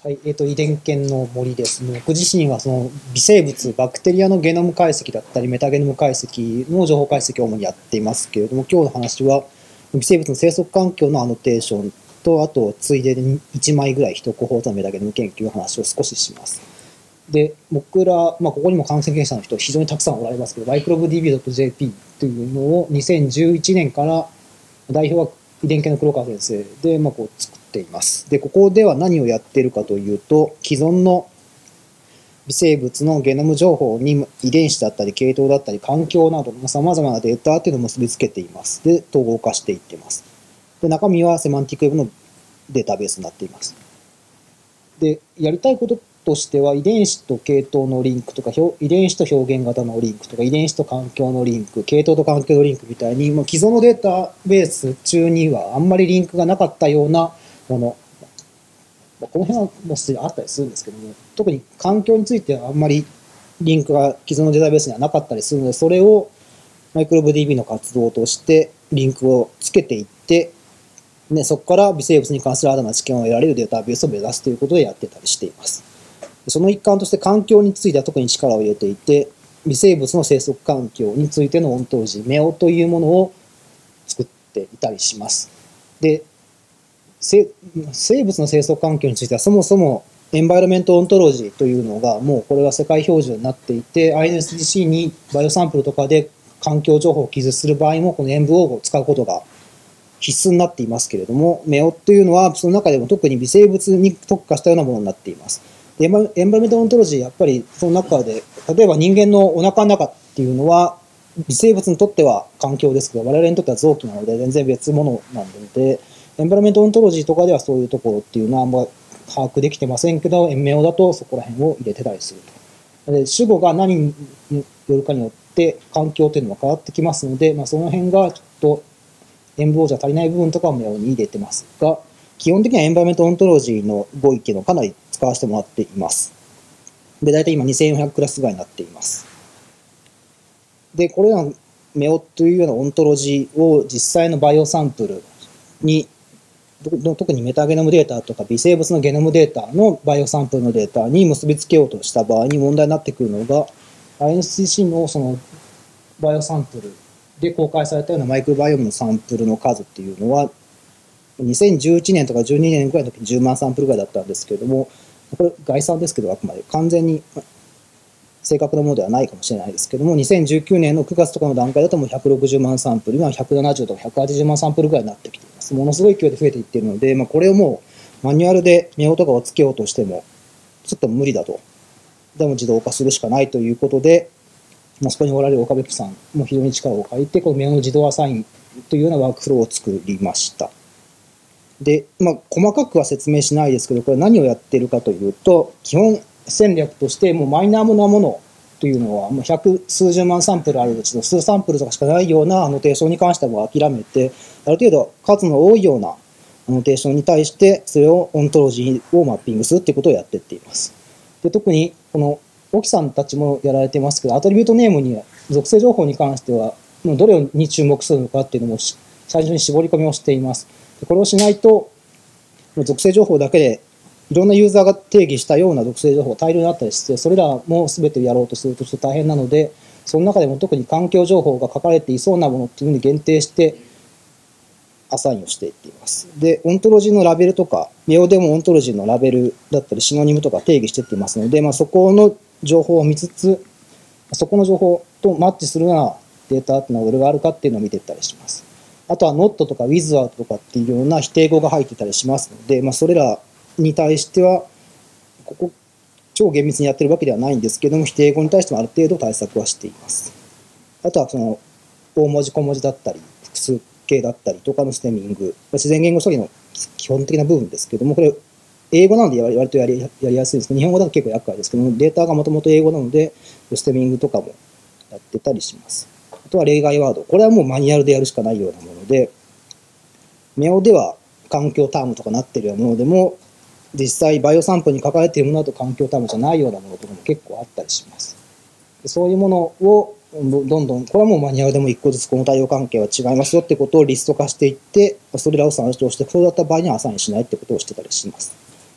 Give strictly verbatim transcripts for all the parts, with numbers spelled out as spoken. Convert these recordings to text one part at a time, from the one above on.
はい、えーと、遺伝研の森です。僕自身はその微生物、バクテリアのゲノム解析だったり、メタゲノム解析の情報解析を主にやっていますけれども、今日の話は微生物の生息環境のアノテーションと、あと、ついでにいちまいぐらいヒトコホウとのメタゲノム研究の話を少しします。で、僕ら、まあ、ここにも感染経験者の人非常にたくさんおられますけど、マイクロブ ディービー ドット ジェーピー というのをにせんじゅういちねんから代表は遺伝研の黒川先生で、まあ、こう作っています。で、ここでは何をやっているかというと、既存の微生物のゲノム情報に遺伝子だったり系統だったり環境などのさまざまなデータっていうのを結びつけています。で、統合化していっています。で、中身はセマンティックウェブのデータベースになっています。で、やりたいこととしては、遺伝子と系統のリンクとか、遺伝子と表現型のリンクとか、遺伝子と環境のリンク、系統と環境のリンクみたいに、もう既存のデータベース中にはあんまりリンクがなかったようなもの、この辺はもうすでにあったりするんですけども、特に環境についてはあんまりリンクが既存のデータベースにはなかったりするので、それをマイクロブ ディービー の活動としてリンクをつけていって、でそこから微生物に関する新たな知見を得られるデータベースを目指すということでやってたりしています。その一環として環境については特に力を入れていて、微生物の生息環境についてのオントロジー、メオというものを作っていたりします。で、生物の生息環境についてはそもそもエンバイロメントオントロジーというのがもうこれは世界標準になっていて、 アイエヌエスディーシー にバイオサンプルとかで環境情報を記述する場合もこの演武応語を使うことが必須になっていますけれども、メオというのはその中でも特に微生物に特化したようなものになっています。エンバイロメントオントロジー、やっぱりその中で、例えば人間のお腹の中っていうのは、微生物にとっては環境ですけど、我々にとっては臓器なので全然別物なので、エンバイロメントオントロジーとかではそういうところっていうのはあんま把握できてませんけど、エンメオだとそこら辺を入れてたりすると。で、主語が何によるかによって環境っていうのは変わってきますので、まあ、その辺がちょっと演武応じゃ足りない部分とかをメオに入れてますが、基本的にはエンバイロメントオントロジーの語彙っていうのをかなり使わせてもらっています。で、大体今にせんよんひゃくクラスぐらいになっています。で、これらのメオというようなオントロジーを実際のバイオサンプルに、特にメタゲノムデータとか微生物のゲノムデータのバイオサンプルのデータに結びつけようとした場合に問題になってくるのが、アイエヌエスディーシー のそのバイオサンプルで公開されたようなマイクロバイオームのサンプルの数っていうのは、にせんじゅういちねんとかじゅうにねんぐらいの時にじゅうまんサンプルぐらいだったんですけれども、これ概算ですけど、あくまで完全に正確なものではないかもしれないですけども、にせんじゅうきゅうねんのくがつとかの段階だともうひゃくろくじゅうまんサンプル、今はひゃくななじゅうとかひゃくはちじゅうまんサンプルぐらいになってきています。ものすごい勢いで増えていっているので、まあ、これをもうマニュアルでメオとかをつけようとしてもちょっと無理だと。でも自動化するしかないということで、まあ、そこにおられる岡部さんも非常に力を借りて、このメオの自動アサインというようなワークフローを作りました。で、まあ、細かくは説明しないですけど、これ何をやっているかというと、基本戦略としてもうマイナーなものというのはもう百数十万サンプルあるうちの数サンプルとかしかないようなアノテーションに関してはもう諦めて、ある程度数の多いようなアノテーションに対してそれをオントロジーをマッピングするっていうことをやっていっています。で、特にこの沖さんたちもやられてますけど、アトリビュートネームには属性情報に関してはどれに注目するのかっていうのも最初に絞り込みをしています。これをしないと属性情報だけでいろんなユーザーが定義したような属性情報が大量にあったりして、それらも全てやろうとするとちょっと大変なので、その中でも特に環境情報が書かれていそうなものっていうのに限定してアサインをしていっています。で、オントロジーのラベルとか、メオでもオントロジーのラベルだったりシノニムとか定義していっていますので、まあ、そこの情報を見つつ、そこの情報とマッチするようなデータっていうのはどれがあるかっていうのを見ていったりします。あとは ノット とか without とかっていうような否定語が入ってたりしますので、まあ、それらに対しては、ここ超厳密にやってるわけではないんですけども、否定語に対してもある程度対策はしています。あとはその大文字小文字だったり、複数形だったりとかのステミング、自然言語処理の基本的な部分ですけども、これ英語なので割とやり、やりやすいですけど、日本語だと結構厄介ですけども、データがもともと英語なので、ステミングとかもやってたりします。あとは例外ワード。これはもうマニュアルでやるしかないようなもので、メオでは環境タームとかなっているようなものでも、実際バイオサンプルに書かれているものだと環境タームじゃないようなものとかも結構あったりします。そういうものをどんどん、これはもうマニュアルでも一個ずつこの対応関係は違いますよってことをリスト化していって、それらを参照して、そうだった場合にはアサインしないってことをしてたりします。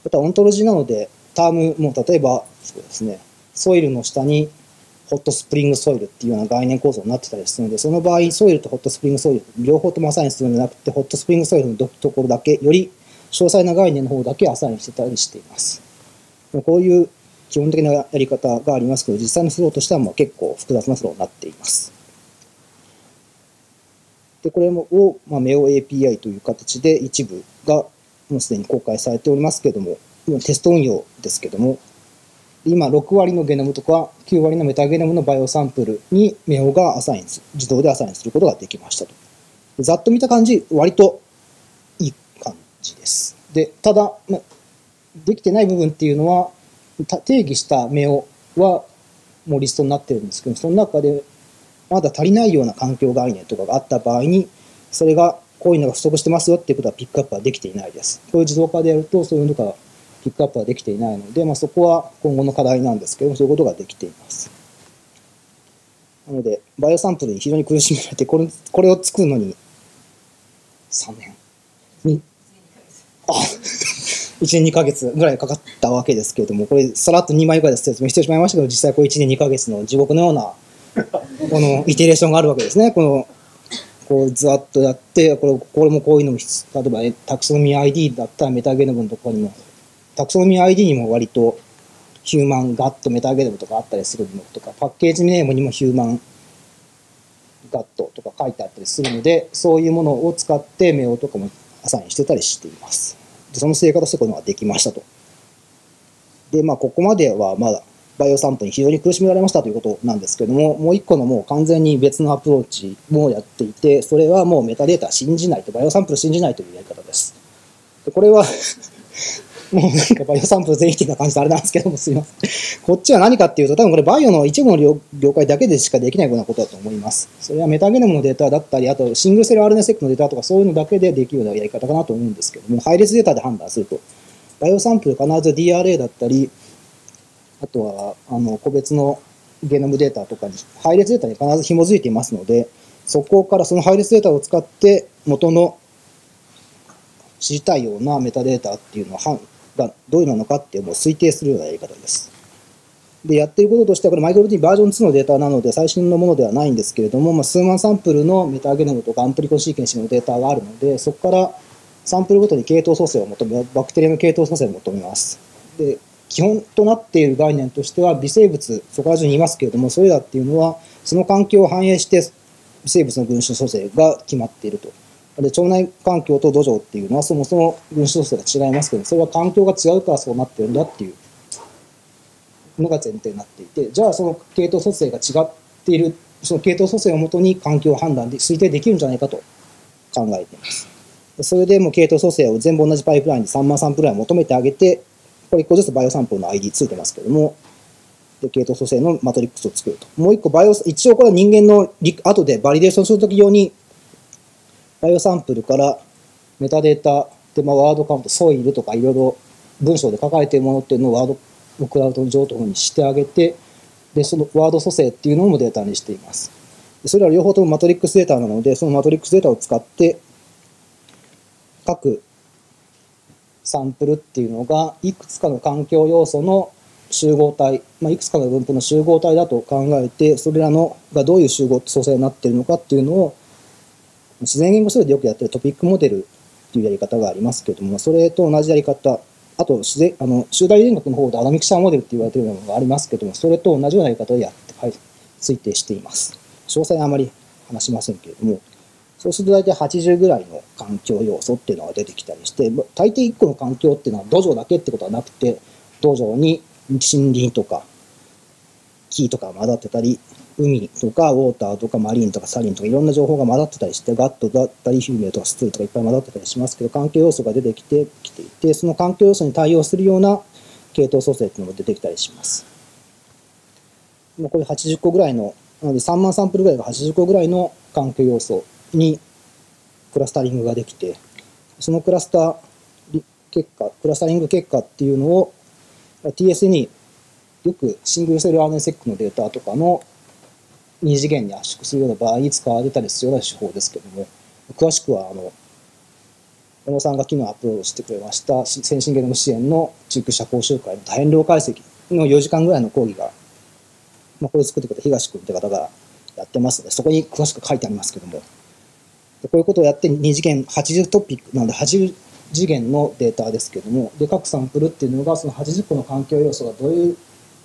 あとはオントロジーなので、タームも例えば、そうですね、ソイルの下にホットスプリングソイルっていうような概念構造になってたりするので、その場合、ソイルとホットスプリングソイル、両方ともアサインするんじゃなくて、ホットスプリングソイルのところだけ、より詳細な概念の方だけアサインしてたりしています。こういう基本的なやり方がありますけど、実際のフローとしてはもう結構複雑なフローになっています。で、これを、まあ、メオ エーピーアイ という形で一部がもうすでに公開されておりますけれども、テスト運用ですけども、今ろく割のゲノムとかきゅう割のメタゲノムのバイオサンプルにメオがアサインする、自動でアサインすることができましたと。ざっと見た感じ、割といい感じです。で、ただ、まあ、できてない部分っていうのは、定義したメオはもうリストになってるんですけど、その中でまだ足りないような環境概念とかがあった場合に、それがこういうのが不足してますよっていうことはピックアップはできていないです。こういう自動化でやると、そういうのがピックアップはできていないので、まあ、そこは今後の課題なんですけども、そういうことができています。なので、バイオサンプルに非常に苦しめられて、これ、これを作るのにさんねんに、あいちねんにかげつぐらいかかったわけですけれども、これさらっとにまいぐらいで説明してしまいましたけど、実際これいちねんにかげつの地獄のようなこのイテレーションがあるわけですね。このこうずっとやって、これこれもこういうのも必要、例えばタクソノミー アイディー だったらメタゲノムのところにも、タクソノミー アイディー にも割とヒューマンガットメタゲノムとかあったりするのとか、パッケージネームにもヒューマンガットとか書いてあったりするので、そういうものを使ってメオとかもアサインしてたりしています。でその成果としてこういうのができましたと。で、まあ、ここまではまだバイオサンプルに非常に苦しめられましたということなんですけども、もう一個のもう完全に別のアプローチもやっていて、それはもうメタデータ信じないと、バイオサンプル信じないというやり方です。でこれはもうなんかバイオサンプル全否定な感じであれなんですけども、すいません。こっちは何かっていうと、多分これバイオの一部の業界だけでしかできないようなことだと思います。それはメタゲノムのデータだったり、あとシングルセル アールエヌエー セックのデータとかそういうのだけでできるようなやり方かなと思うんですけども、配列データで判断すると、バイオサンプル必ず ディーアールエー だったり、あとはあの個別のゲノムデータとかに、配列データに必ず紐づいていますので、そこからその配列データを使って元の知りたいようなメタデータっていうのはがどういうのなのかっていうのを推定するようなやり方です。で、やっていることとしては、これマイクロ ティー バージョンツーのデータなので最新のものではないんですけれども、まあ、数万サンプルのメタゲノムとかアンプリコンシーケンシングのデータがあるので、そこからサンプルごとに系統組成を求め、バクテリアの系統組成を求めます。で、基本となっている概念としては、微生物、そこら中にいますけれども、それらっていうのは、その環境を反映して微生物の群衆組成が決まっていると。で、腸内環境と土壌っていうのはそもそも群衆組成が違いますけど、それは環境が違うからそうなってるんだっていうのが前提になっていて、じゃあその系統組成が違っている、その系統組成をもとに環境判断で推定できるんじゃないかと考えています。それでもう系統組成を全部同じパイプラインでさんまんサンプルぐらい求めてあげて、これいっこずつバイオサンプルの アイディー ついてますけども、で系統組成のマトリックスを作ると。もう一個バイオ、一応これは人間の後でバリデーションするとき用に、バイオサンプルからメタデータで、まあ、ワードカウント、ソイルとかいろいろ文章で書かれているものっていうのをワードのクラウド上等にしてあげて、で、そのワード組成っていうのもデータにしています。でそれら両方ともマトリックスデータなので、そのマトリックスデータを使って、各サンプルっていうのがいくつかの環境要素の集合体、まあ、いくつかの分布の集合体だと考えて、それらのがどういう集合組成になっているのかっていうのを、自然言語処理でよくやってるトピックモデルっていうやり方がありますけれども、それと同じやり方、あと自然あの集団遺伝学の方でアダミクシャーモデルって言われているようなのがありますけれども、それと同じようなやり方でやって、はい、推定しています。詳細はあまり話しませんけれども、そうすると大体はちじゅうぐらいの環境要素っていうのが出てきたりして、大抵いっこの環境っていうのは土壌だけってことはなくて、土壌に森林とか木とか混ざってたり、海とかウォーターとかマリンとかサリンとかいろんな情報が混ざってたりして、ガットだったりヒューメルとかスツールとかいっぱい混ざってたりしますけど、環境要素が出てきてきていて、その環境要素に対応するような系統組成っていうのも出てきたりします。これはちじゅっこぐらいの、なのでさんまんサンプルぐらいがはちじゅっこぐらいの環境要素にクラスタリングができて、そのクラスター結果、クラスタリング結果っていうのを ティーエス によくシングルセル アールエヌエー セックのデータとかの二次元に圧縮するような場合に使われたりするような手法ですけども、詳しくはあの小野さんが昨日アップロードしてくれました先進ゲノム支援の中級者講習会の多変量解析のよじかんぐらいの講義が、まあ、これを作ってくれた東君という方がやってますので、そこに詳しく書いてありますけども、でこういうことをやってに次元はちじゅうトピックなのではちじゅう次元のデータですけども、で各サンプルっていうのがそのはちじゅっこの環境要素がどういう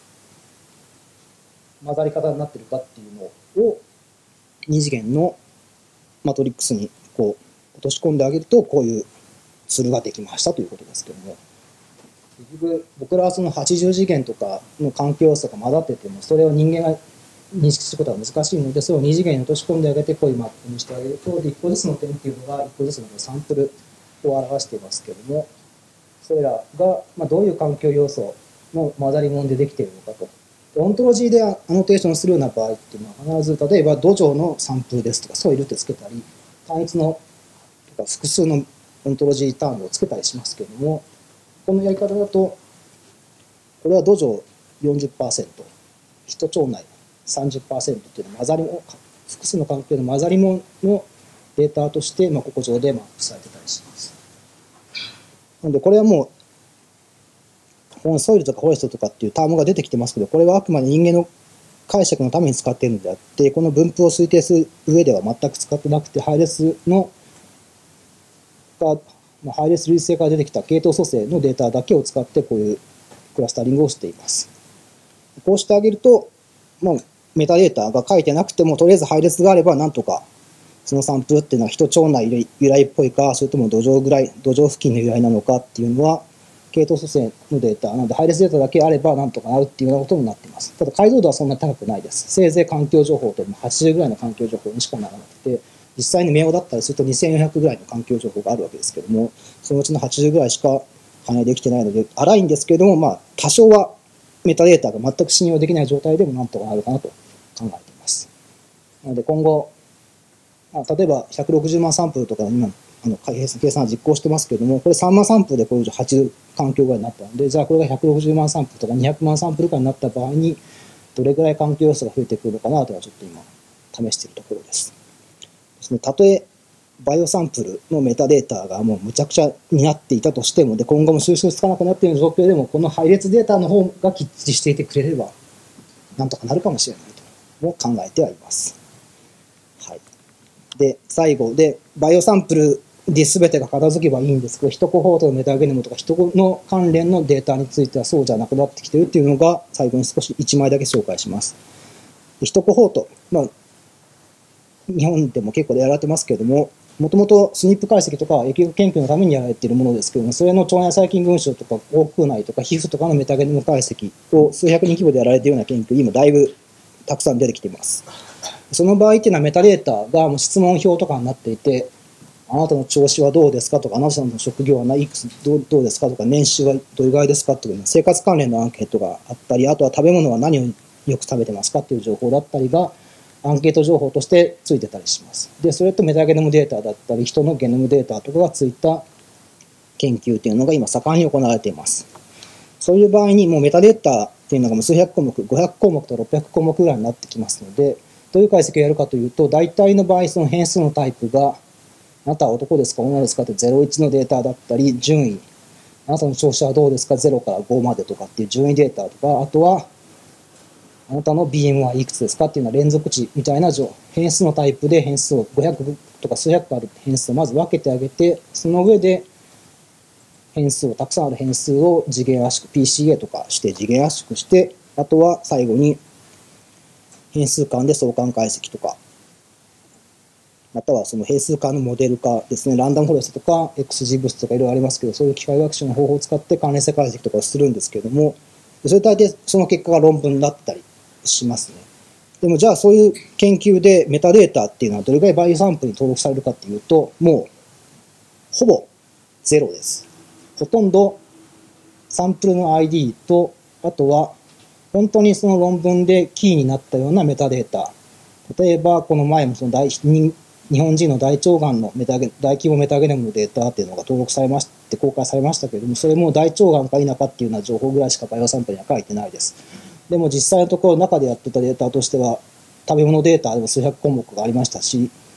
混ざり方になっているかっていうのをに次元のマトリックスにこう落とし込んであげると、こういうツールができましたということですけども、結局僕らはそのはちじゅう次元とかの環境要素が混ざってても、それを人間が認識することが難しいので、それをに次元に落とし込んであげて、こういうマップにしてあげると、でいっこずつの点っていうのがいっこずつのサンプルを表していますけども、それらがまあどういう環境要素の混ざり物でできているのかと。オントロジーでアノテーションするような場合っていうのは、必ず例えば土壌のサンプルですとかソイルってつけたり、単一のとか複数のオントロジータームをつけたりしますけれども、このやり方だと、これは土壌 よんじゅっパーセント、人腸内 さんじゅっパーセント っていうのは混ざりも複数の環境の混ざり物のデータとして、まあ、ここ上でマップされてたりします。なのでこれはもうこのソイルとかフォレストとかっていうタームが出てきてますけど、これはあくまで人間の解釈のために使っているのであって、この分布を推定する上では全く使ってなくて、配列のが配列類性から出てきた系統組成のデータだけを使ってこういうクラスタリングをしています。こうしてあげると、まあ、メタデータが書いてなくても、とりあえず配列があればなんとかそのサンプルっていうのは人腸内由来っぽいか、それとも土壌ぐらい土壌付近の由来なのかっていうのは系統組成のデータなので、配列データだけあればなんとかなるっていうようなことになっています。ただ解像度はそんなに高くないです。せいぜい環境情報とはちじゅうぐらいの環境情報にしかならなくて、実際に名簿だったりするとにせんよんひゃくぐらいの環境情報があるわけですけども、そのうちのはちじゅうぐらいしか反映できてないので荒いんですけれども、まあ多少はメタデータが全く信用できない状態でもなんとかなるかなと考えています。なので今後、まあ、例えばひゃくろくじゅうまんサンプルとか今あの計算は実行してますけれども、これさんまんサンプルでこういうはちじゅう環境ぐらいになったので、じゃあこれがひゃくろくじゅうまんサンプルとかにひゃくまんサンプルかになった場合にどれぐらい環境要素が増えてくるのかなというのはちょっと今試しているところです。ですね、たとえバイオサンプルのメタデータがもうむちゃくちゃになっていたとしても、で今後も収集つかなくなっている状況でも、この配列データの方がきっちりしていてくれればなんとかなるかもしれないとも考えてはいます。はい、で最後でバイオサンプルで全てが片付けばいいんですけど、ヒトコホートのメタゲノムとか人の関連のデータについてはそうじゃなくなってきているっていうのが最後に少しいちまいだけ紹介します。ヒトコホート、まあ、日本でも結構やられてますけれども、もともとスニップ解析とか疫学研究のためにやられているものですけれども、それの腸内細菌群衆とか口腔内とか皮膚とかのメタゲノム解析を数百人規模でやられているような研究、今だいぶたくさん出てきています。その場合っていうのはメタデータがもう質問表とかになっていて、あなたの調子はどうですかとか、あなたの職業はいくつどうどうですかとか、年収はどれぐらいですかという生活関連のアンケートがあったり、あとは食べ物は何をよく食べてますかという情報だったりがアンケート情報としてついてたりします。で、それとメタゲノムデータだったり、人のゲノムデータとかがついた研究というのが今盛んに行われています。そういう場合にもうメタデータというのがもう数百項目、ごひゃく項目とろっぴゃく項目ぐらいになってきますので、どういう解析をやるかというと、大体の場合その変数のタイプがあなたは男ですか女ですかってゼロいちのデータだったり、順位、あなたの調子はどうですかゼロからごまでとかっていう順位データとか、あとはあなたの ビーエム はいくつですかっていうのは連続値みたいな変数のタイプで変数をごひゃくとか数百ある変数をまず分けてあげて、その上で変数をたくさんある変数を次元圧縮 ピーシーエー とかして次元圧縮して、あとは最後に変数間で相関解析とか、またはその変数間のモデル化ですね、ランダムフォレストとか エックスジー 物とかいろいろありますけど、そういう機械学習の方法を使って関連性解析とかをするんですけれども、それ大抵その結果が論文になったりしますね。でもじゃあそういう研究でメタデータっていうのはどれぐらいバイオサンプルに登録されるかっていうと、もうほぼゼロです。ほとんどサンプルの アイディー と、あとは本当にその論文でキーになったようなメタデータ。例えばこの前もその大日本人の大腸がんのメタゲ大規模メタゲノムのデータっていうのが登録されまして公開されましたけれども、それも大腸がんか否かっていうような情報ぐらいしかバイオサンプルには書いてないです。でも実際のところ中でやってたデータとしては食べ物データでも数百項目がありましたし、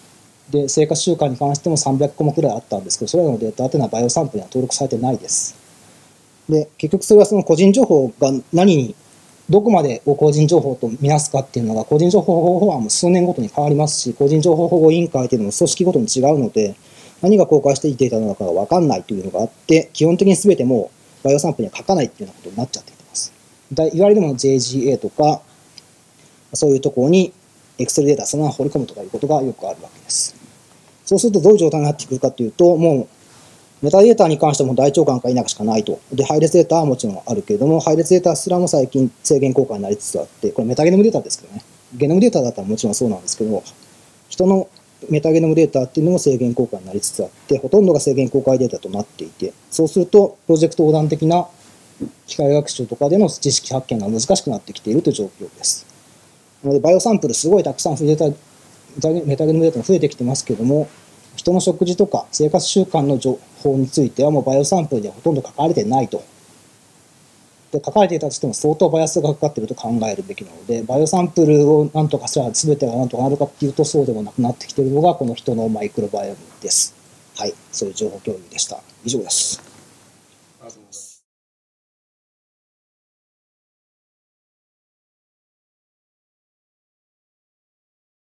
で、生活習慣に関してもさんびゃっこもくらいあったんですけど、それらのデータというのはバイオサンプルには登録されてないです。で、結局それはその個人情報が何に、どこまでを個人情報とみなすかっていうのが、個人情報保護法案も数年ごとに変わりますし、個人情報保護委員会というのも組織ごとに違うので、何が公開していいデータなのかが分かんないというのがあって、基本的に全てもうバイオサンプルには書かないっていうようなことになっちゃっています。いわゆるもの ジェージーエー とか、そういうところに Excel データそのまま放り込むとかいうことがよくあるわけです。そうするとどういう状態になってくるかというと、もうメタデータに関しても大腸がんか否かしかないと。で、配列データはもちろんあるけれども、配列データすらも最近制限公開になりつつあって、これメタゲノムデータですけどね。ゲノムデータだったらもちろんそうなんですけど、人のメタゲノムデータっていうのも制限公開になりつつあって、ほとんどが制限公開データとなっていて、そうするとプロジェクト横断的な機械学習とかでの知識発見が難しくなってきているという状況です。なので、バイオサンプルすごいたくさんデータ、メタゲノムデータも増えてきてますけども、人の食事とか生活習慣の情報についてはもうバイオサンプルではほとんど書かれてないと。で、書かれていたとしても相当バイアスがかかっていると考えるべきなので、バイオサンプルを何とかすれば全てが何とかなるかっていうとそうでもなくなってきているのがこの人のマイクロバイオムです。はい、そういう情報共有でした。以上です。